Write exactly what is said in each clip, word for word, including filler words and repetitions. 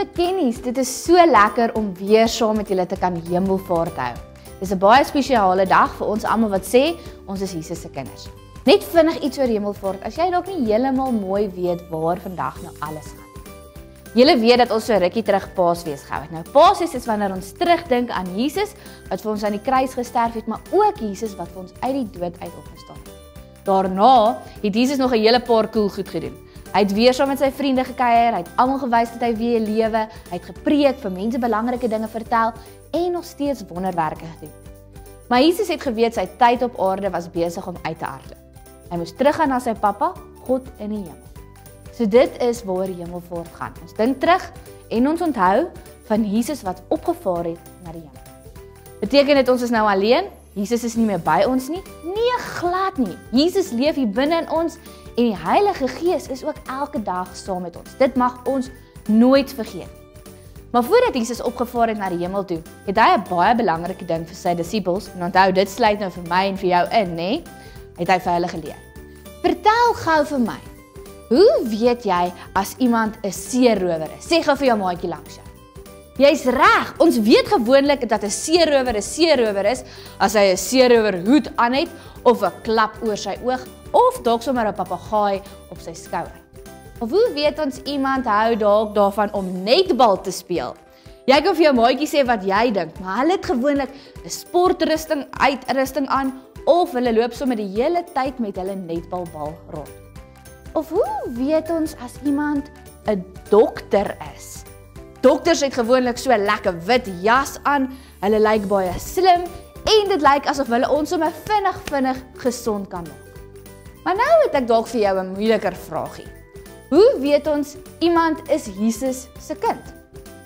Liewe kennies, dit is so lekker om weer saam met julle te kan hemelvaart hou. Dis 'n baie spesiale dag vir ons almal wat sê ons is Jesus se kinders. Net vinnig iets oor hemelvaart, as jy dalk nie heeltemal mooi weet waar vandag nou alles gaan. Julle weet dat ons so rukkie terug Paasfees gehou het. Nou Paasfees is wanneer ons terugdink aan Jesus wat vir ons aan die kruis gesterf het, maar ook Jesus wat vir ons uit die dood uit opgestaan het. Daarna het Jesus nog 'n hele paar cool goed gedoen. Hy het weer saam met sy vriende gekuier, hy het almal gewys dat hy weer lewe, hy het gepreek, vir mense belangrike dinge vertel en nog steeds wonderwerke gedoen. Maar Jesus het geweet sy tyd op aarde was besig om uit te hardloop. Hy moes teruggaan na sy Pappa, God in die hemel. So dit is waar hemelvaart gaan. Ons dink terug en ons onthou van Jesus wat opgevaar het na die hemel. Beteken dit ons is nou alleen? Jesus is nie meer by ons nie? Nee, glad nie. Jesus leef hier binne in ons en die Heilige Gees is ook elke dag saam met ons. Dit mag ons nooit vergeet. Maar voordat Jesus opgevaar het na die hemel toe, het hy 'n baie belangrike ding vir sy disippels, en onthou dit sluit nou vir my en vir jou in, nê? Het hy vir hulle geleer. Vertel gou vir my, hoe weet jy as iemand 'n seerower is? Sê gou vir jou maatjie langs jou. Jy's reg, ons weet gewoonlik dat 'n seerower 'n seerower is as hy 'n seerower hoed aan het of 'n klap oor sy oog of dalk sommer 'n papegaai op sy skouer. Of hoe weet ons iemand hou dalk daarvan om netbal te speel? Jy kan vir jou maatjie sê wat jy dink, maar hulle het gewoonlik 'n sportrusting uitrusting aan of hulle loop sommer die hele tyd met hulle netbalbal rond. Of hoe weet ons as iemand 'n dokter is? Dokters het gewoonlik so 'n lekker wit jas aan, hulle lyk baie slim en dit lyk asof hulle ons sommer vinnig vinnig gesond kan maak. Maar nou het ek dalk vir jou 'n moeiliker vraagie. Hoe weet ons iemand is Jesus se kind?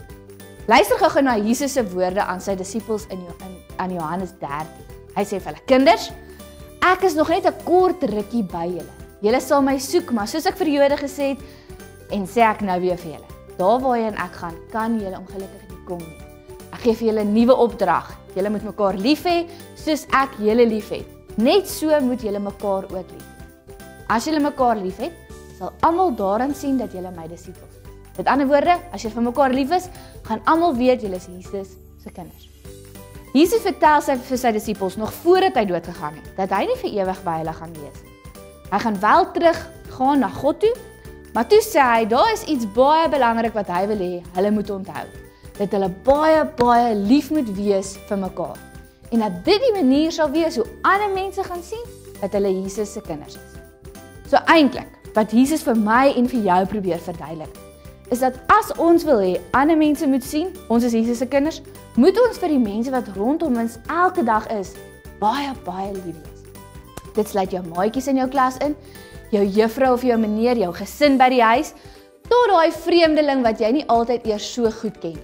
Luister gou-gou na Jesus se woorde aan sy disippels in, in aan Johannes dertien. Hy sê vir hulle: "Kinders, ek is nog net 'n kort rukkie by julle. Julle sal my soek, maar soos ek vir die Jode gesê het en sê ek nou weer vir julle, daar waarheen ek gaan, kan julle ongelukkig nie kom nie. Ek gee vir julle 'n nuwe opdrag. Julle moet mekaar lief hê soos ek julle liefhet. Net so moet julle mekaar ook lief hê. As julle mekaar liefhet, sal almal daarin sien dat julle my disippels is. Met ander woorde, as jy vir mekaar lief is, gaan almal weet julle is Jesus se kinders." Jesus vertel sy vir sy disippels nog voordat hy dood gegaan het, dat hy nie vir ewig by hulle gaan wees nie. Hy gaan wel terug gaan na God toe, maar toe sê hy, daar is iets baie belangrik wat hy wil hê, hulle moet onthou. Dat hulle baie, baie lief moet wees vir mekaar. En dat dit die manier sal wees hoe ander mense gaan sien, dat hulle Jesus se kinders is. So eintlik, wat Jesus vir my en vir jou probeer verduidelik, is dat as ons wil hê, ander mense moet sien, ons is Jesus se kinders, moet ons vir die mense wat rondom ons elke dag is, baie, baie lief wees. Dit sluit jou maatjies in jou klas in, jou juffrou of jou meneer, jou gesin by die huis, tot daai vreemdeling wat jy nie altyd eers so goed ken.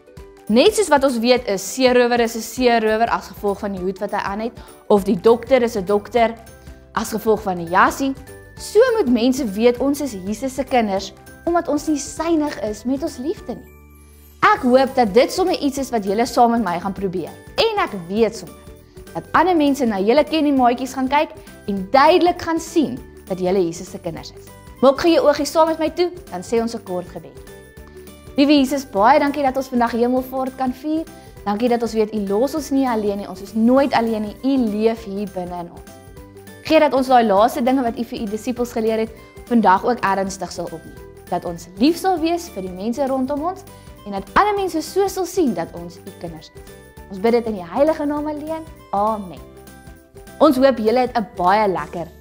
Net soos wat ons weet is, seerower is 'n seerower as gevolg van die hoed wat hy aan het, of die dokter is 'n dokter as gevolg van die jasie, so moet mense weet ons is Jesus se kinders, omdat ons nie synig is met ons liefde nie. Ek hoop dat dit sommer iets is wat julle saam met my gaan probeer, en ek weet sommer, dat ander mense na julle ken en maatjies gaan kyk, en duidelik gaan sien, dat julle Jesus se kinders is. Maak gou jou oogies saam met my toe, dan sê ons 'n kort gebed. Liewe Jesus, baie dankie dat ons vandag hemelvaart kan vier. Dankie dat ons weet U los ons nie alleen nie, ons is nooit alleen nie, U leef hier binne in ons. Gee dat ons daai laaste dinge wat U vir U disippels geleer het, vandag ook ernstig sal opneem. Dat ons lief sal wees vir die mense rondom ons, en dat ander mense so sal sien dat ons U kinders is. Ons bid dit in die heilige naam alleen. Amen. Ons hoop julle het 'n baie lekker